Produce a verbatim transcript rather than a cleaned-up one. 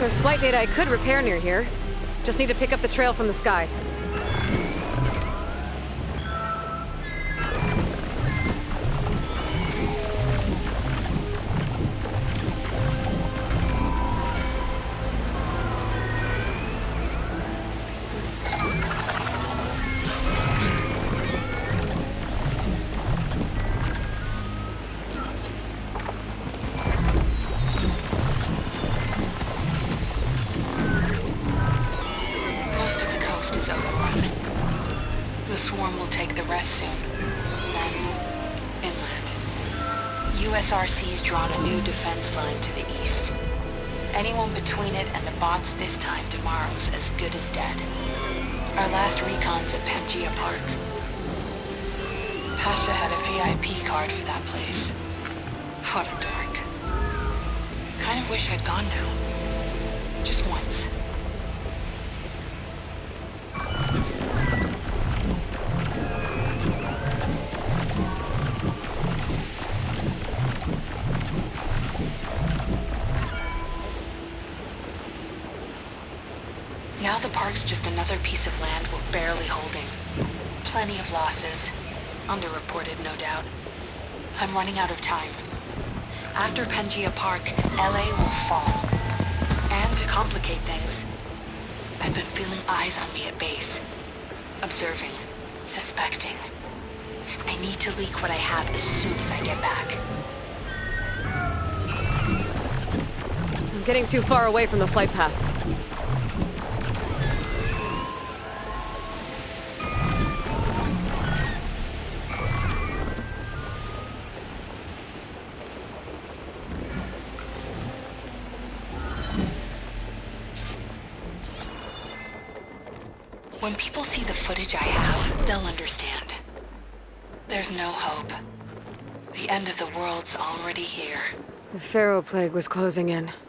There's flight data I could repair near here. Just need to pick up the trail from the sky. The swarm will take the rest soon. Then, inland. U S R C's drawn a new defense line to the east. Anyone between it and the bots this time tomorrow's as good as dead. Our last recon's at Pangea Park. Pasha had a V I P card for that place. What a dork. Kind of wish I'd gone now. Just once. Now the park's just another piece of land we're barely holding. Plenty of losses. Underreported, no doubt. I'm running out of time. After Pangea Park, L A will fall. And to complicate things, I've been feeling eyes on me at base. Observing. Suspecting. I need to leak what I have as soon as I get back. I'm getting too far away from the flight path. When people see the footage I have, they'll understand. There's no hope. The end of the world's already here. The Pharaoh Plague was closing in.